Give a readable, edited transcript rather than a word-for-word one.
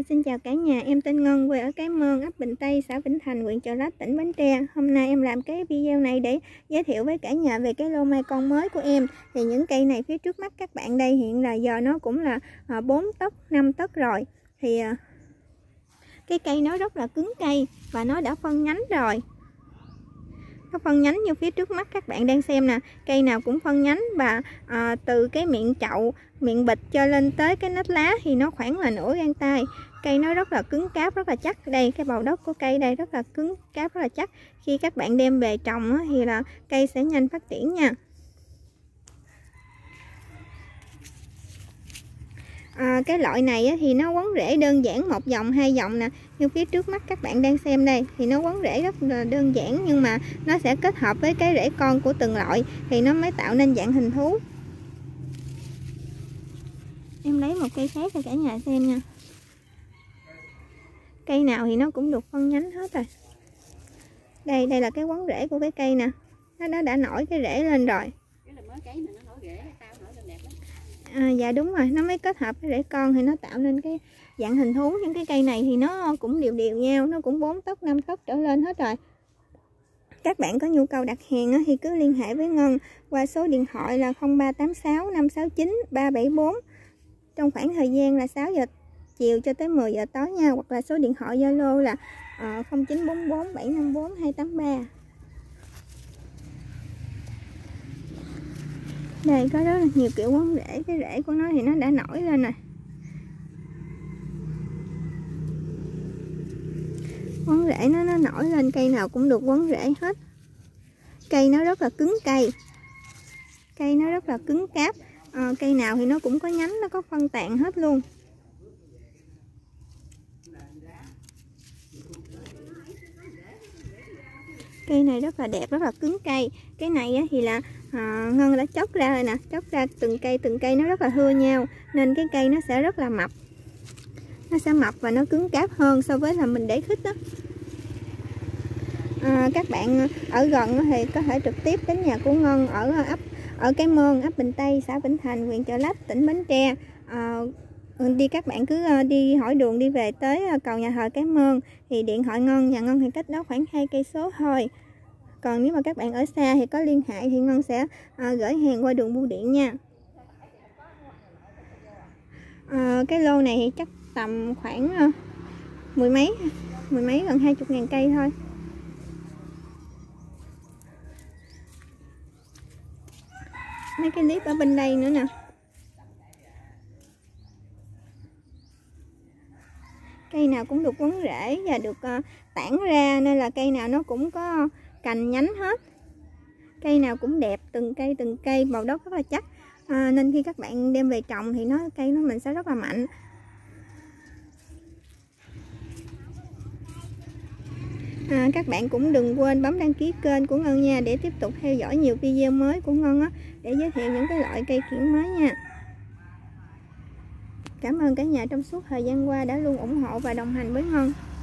Xin chào cả nhà, em tên Ngân, quê ở Cái Mơn, ấp Bình Tây, xã Vĩnh Thành, huyện Chợ Lách, tỉnh Bến Tre. Hôm nay em làm cái video này để giới thiệu với cả nhà về cái lô mai con mới của em. Thì những cây này phía trước mắt các bạn đây hiện là giờ nó cũng là 4 tấc, 5 tấc rồi. Thì cái cây nó rất là cứng cây và nó đã phân nhánh rồi. Nó phân nhánh như phía trước mắt các bạn đang xem nè, cây nào cũng phân nhánh và từ cái miệng chậu, miệng bịch cho lên tới cái nách lá thì nó khoảng là nửa gang tay. Cây nó rất là cứng cáp, rất là chắc. Đây, cái bầu đất của cây đây rất là cứng cáp, rất là chắc. Khi các bạn đem về trồng thì là cây sẽ nhanh phát triển nha. Cái loại này thì nó quấn rễ đơn giản, một dòng, hai dòng nè, như phía trước mắt các bạn đang xem đây thì nó quấn rễ rất là đơn giản, nhưng mà nó sẽ kết hợp với cái rễ con của từng loại thì nó mới tạo nên dạng hình thú. Em lấy một cây khác cho cả nhà xem nha. Cây nào thì nó cũng được phân nhánh hết rồi. Đây là cái quấn rễ của cái cây nè, nó đã nổi cái rễ lên rồi. Dạ đúng rồi, nó mới kết hợp với rễ con thì nó tạo nên cái dạng hình thú. Những cái cây này thì nó cũng đều nhau, nó cũng 4 tấc, 5 tấc trở lên hết rồi. Các bạn có nhu cầu đặt hàng thì cứ liên hệ với Ngân qua số điện thoại là 0386 569 374 trong khoảng thời gian là 6 giờ chiều cho tới 10 giờ tối nha, hoặc là số điện thoại Zalo là 0944 754 283. Đây có rất là nhiều kiểu quấn rễ, cái rễ của nó thì nó đã nổi lên rồi. Quấn rễ nó nổi lên, cây nào cũng được quấn rễ hết. Cây nó rất là cứng cây. Cây nó rất là cứng cáp. Cây nào thì nó cũng có nhánh, nó có phân tàn hết luôn. Cây này rất là đẹp, rất là cứng cây. Cái này thì là Ngân đã chóc ra rồi nè, chóc ra từng cây nó rất là thưa nhau, nên cái cây nó sẽ rất là mập. Nó sẽ mập và nó cứng cáp hơn so với là mình để khít đó. Các bạn ở gần thì có thể trực tiếp đến nhà của Ngân ở Cái Mơn, ấp Bình Tây, xã Vĩnh Thành, huyện Chợ Lách, tỉnh Bến Tre. Các bạn cứ đi hỏi đường đi về tới cầu nhà thờ Cái Mơn thì điện thoại nhà Ngân thì cách đó khoảng 2 cây số thôi. Còn nếu mà các bạn ở xa thì có liên hệ thì Ngân sẽ gửi hàng qua đường bưu điện nha. Cái lô này thì chắc tầm khoảng mười mấy gần 20.000 cây thôi. Mấy cái clip ở bên đây nữa nè. Cây nào cũng được quấn rễ và được tản ra, nên là cây nào nó cũng có cành nhánh hết. Cây nào cũng đẹp, từng cây, bầu đất rất là chắc. Nên khi các bạn đem về trồng thì cây nó mình sẽ rất là mạnh. Các bạn cũng đừng quên bấm đăng ký kênh của Ngân nha, để tiếp tục theo dõi nhiều video mới của Ngân để giới thiệu những cái loại cây kiểng mới nha. Cảm ơn cả nhà trong suốt thời gian qua đã luôn ủng hộ và đồng hành với Ngân.